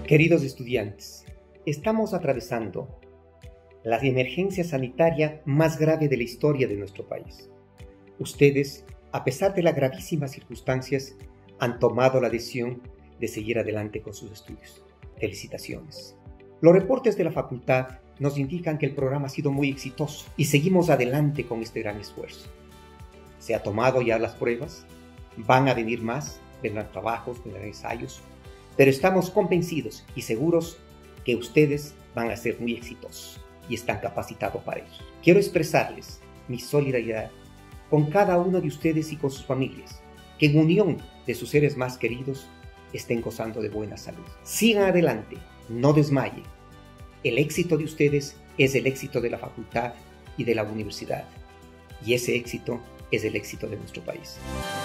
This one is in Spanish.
Queridos estudiantes, estamos atravesando la emergencia sanitaria más grave de la historia de nuestro país. Ustedes, a pesar de las gravísimas circunstancias, han tomado la decisión de seguir adelante con sus estudios. Felicitaciones. Los reportes de la facultad nos indican que el programa ha sido muy exitoso y seguimos adelante con este gran esfuerzo. Se han tomado ya las pruebas, van a venir más, vendrán trabajos, vendrán ensayos, pero estamos convencidos y seguros que ustedes van a ser muy exitosos y están capacitados para ello. Quiero expresarles mi solidaridad con cada uno de ustedes y con sus familias, que en unión de sus seres más queridos estén gozando de buena salud. Sigan adelante, no desmayen. El éxito de ustedes es el éxito de la facultad y de la universidad, y ese éxito es el éxito de nuestro país.